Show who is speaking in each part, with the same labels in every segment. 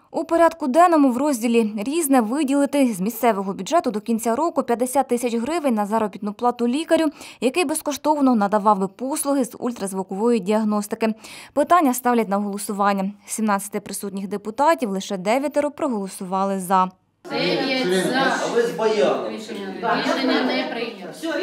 Speaker 1: У порядку денному в розділі «Різне» виділити з місцевого бюджету до кінця року 50 тисяч гривень на заробітну плату лікарю, який безкоштовно надавав би послуги з ультразвукової діагностики. Питання ставлять на голосування. З 17 присутніх депутатів лише 9 проголосували «за».
Speaker 2: 9 за.
Speaker 3: А ви з Баяном.
Speaker 2: Рішення не прийнято.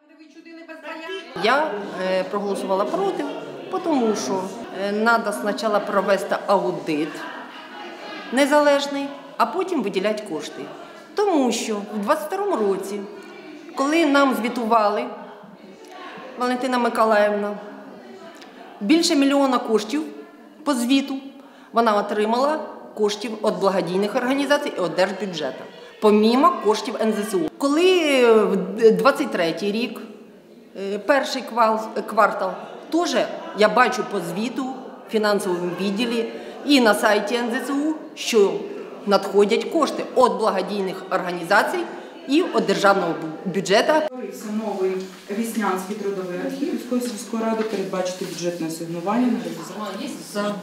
Speaker 4: Я проголосувала проти, тому що треба спочатку провести аудит незалежний, а потім виділяти кошти. Тому що в 2022 році, коли нам звітували, Валентина Миколаївна, більше мільйона коштів по звіту вона отримала коштів від благодійних організацій і від держбюджету, помімо коштів НЗСУ. Коли в 2023 рік, перший квартал, теж я бачу по звіту в фінансовому відділі і на сайті НЗСУ, що надходять кошти від благодійних організацій і від державного бюджету.
Speaker 5: Створився новий Віснянський трудовий архів Львівської сільської ради, передбачити бюджетне асигнування на реалізацію.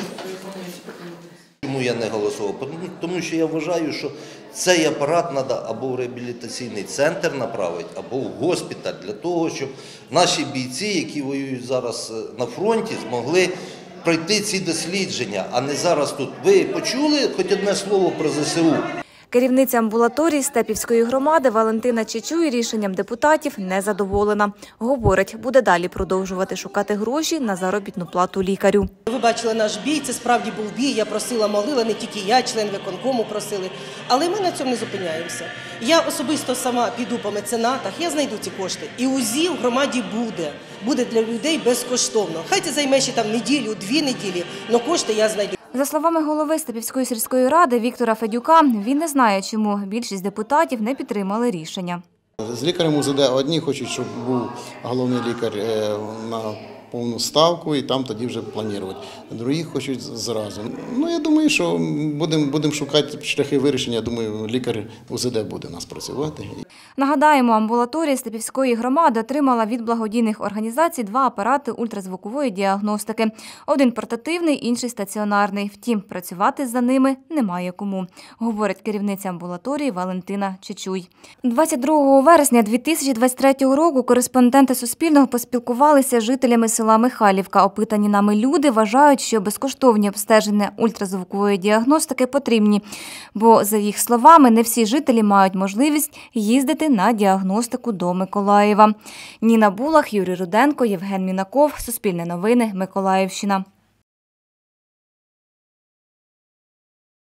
Speaker 3: Чому я не голосував? Тому що я вважаю, що цей апарат треба або в реабілітаційний центр направити, або в госпіталь, для того, щоб наші бійці, які воюють зараз на фронті, змогли пройти ці дослідження, а не зараз тут. Ви почули хоч одне слово про ЗСУ?
Speaker 1: Керівниця амбулаторії Степівської громади Валентина Чечуй рішенням депутатів не задоволена. Говорить, буде далі продовжувати шукати гроші на заробітну плату лікарю.
Speaker 6: Ви бачили наш бій, це справді був бій, я просила, молила, не тільки я, член виконкому просили. Але ми на цьому не зупиняємося. Я особисто сама піду по меценатах, я знайду ці кошти. І УЗІ в громаді буде. Буде для людей безкоштовно. Хай це займе ще там неділю, 2 неділі, але кошти я знайду.
Speaker 1: За словами голови Степівської сільської ради Віктора Федюка, він не знає, чому більшість депутатів не підтримали рішення.
Speaker 7: З лікарем УЗД одні хочуть, щоб був головний лікар на повну ставку і там тоді вже планувати. Другі хочуть зразу. Ну, я думаю, що будемо шукати шляхи вирішення. Я думаю, лікар УЗД буде у нас працювати.
Speaker 1: Нагадаємо, амбулаторія Степівської громади отримала від благодійних організацій 2 апарати ультразвукової діагностики. Один портативний, інший стаціонарний. Втім, працювати за ними немає кому, говорить керівниця амбулаторії Валентина Чечуй. 22 вересня 2023 року кореспонденти Суспільного поспілкувалися з жителями села Михайлівка. Опитані нами люди вважають, що безкоштовні обстеження ультразвукової діагностики потрібні, бо, за їх словами, не всі жителі мають можливість їздити на діагностику до Миколаєва. Ніна Булах, Юрій Руденко, Євген Мінаков. Суспільне новини. Миколаївщина.